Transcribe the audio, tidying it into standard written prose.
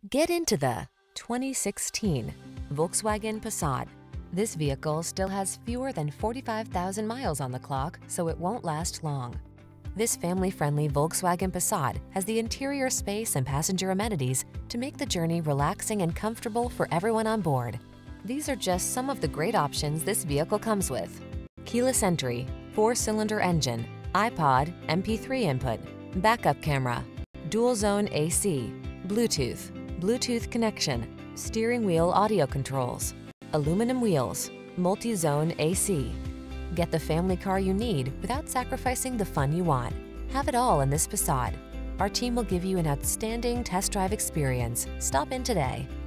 Get into the 2016 Volkswagen Passat. This vehicle still has fewer than 45,000 miles on the clock, so it won't last long. This family-friendly Volkswagen Passat has the interior space and passenger amenities to make the journey relaxing and comfortable for everyone on board. These are just some of the great options this vehicle comes with: keyless entry, 4-cylinder engine, iPod, MP3 input, backup camera, dual zone AC, Bluetooth connection, steering wheel audio controls, aluminum wheels, multi-zone AC. Get the family car you need without sacrificing the fun you want. Have it all in this Passat. Our team will give you an outstanding test drive experience. Stop in today.